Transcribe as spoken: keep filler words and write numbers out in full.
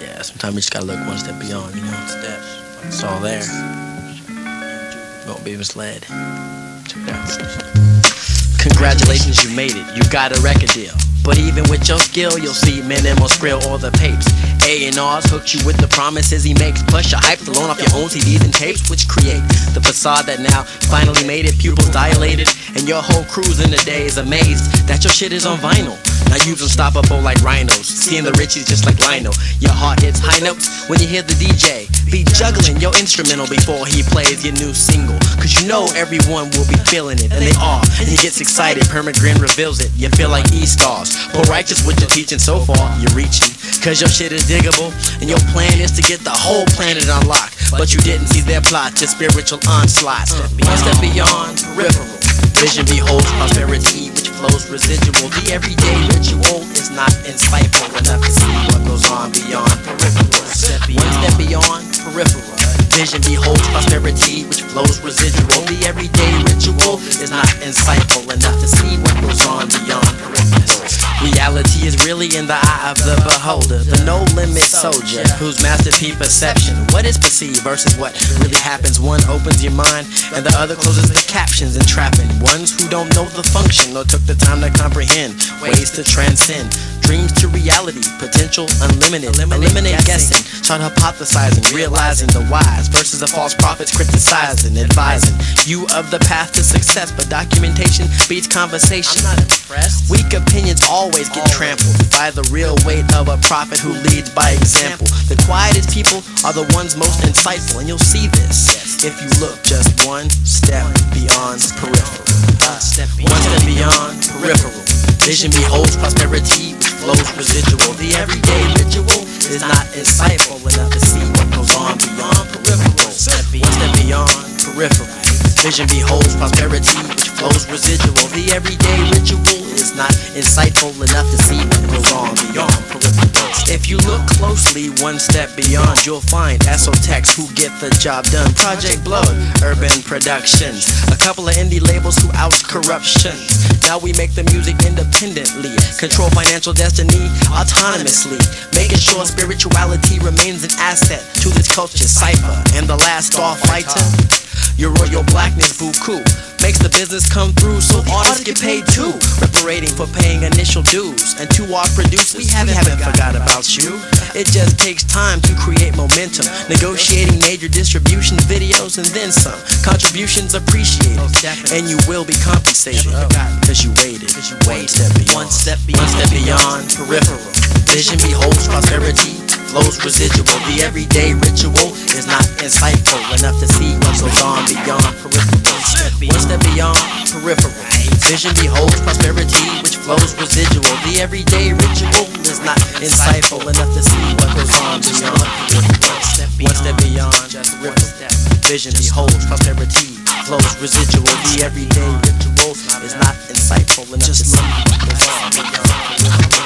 Yeah, sometimes you just gotta look one step beyond, you know. Steps. It's all there. You won't be misled. Check it out. Congratulations, you made it. You got a record deal. But even with your skill, you'll see minimal skrill or the papes. A and R's hooked you with the promises he makes. Plus you're hyped alone off your own C Ds and tapes, which create the facade that now finally made it. Pupils dilated, and your whole crew's in the day is amazed that your shit is on vinyl. Now you's unstoppable like rhinos, seeing the richies just like Lionel. Your heart hits high notes when you hear the D J be juggling your instrumental before he plays your new single. Cause you know everyone will be feeling it, and they are. And he gets excited, Permagrin reveals it. You feel like E-stars, well righteous with your teaching so far, you're reaching. Cause your shit is diggable, and your plan is to get the whole planet unlocked. But you didn't see their plot, just spiritual onslaught. One step beyond peripheral. Vision beholds prosperity, which flows residual. The everyday ritual is not insightful enough to see what goes on beyond peripheral. One step beyond peripheral. Vision beholds prosperity, which flows residual. The everyday ritual is not insightful enough to see what goes on beyond peripheral. Reality is really in the eye of the beholder, the no-limit soldier whose masterpiece perception, what is perceived versus what really happens. One opens your mind and the other closes the captions, entrapping ones who don't know the function or took the time to comprehend ways to transcend dreams to reality, potential unlimited. Eliminate guessing, start hypothesizing, realizing the wise versus the false prophets, criticizing, advising you of the path to success. But documentation beats conversation. I'm not impressed. Weak opinions always get trampled by the real weight of a prophet who leads by example. The quietest people are the ones most insightful, and you'll see this if you look just one step beyond peripheral. One step beyond peripheral. Vision beholds prosperity, which flows residual. The everyday ritual is not insightful enough to see what goes on beyond peripheral. One step beyond peripheral. Vision beholds prosperity, which flows residual. The everyday ritual is not insightful enough to see what goes on beyond peripheral. If you look closely, one step beyond, you'll find Esotex who get the job done. Project Blood, Urban Productions, a couple of indie labels who oust corruptions. Now we make the music independently, control financial destiny autonomously, making sure spirituality remains an asset to this culture. Cypher and the last starfighter, your royal blackness buku makes the business come through, so artists get paid too, reparating for paying initial dues. And to our producers, we haven't, we haven't forgot about you. It just takes time to create momentum, negotiating major distribution videos and then some. Contributions appreciated, and you will be compensated because you waited. One step beyond, one step beyond, one step beyond peripheral. Vision beholds prosperity, flows residual. The everyday ritual is not insightful enough to see what goes on beyond peripheral. One step beyond peripheral. Vision beholds prosperity, which flows residual. The everyday ritual is not insightful enough to see what goes on beyond peripheral. One step beyond peripheral. Vision beholds prosperity, flows residual. The everyday ritual is not insightful enough to see what goes on beyond peripheral.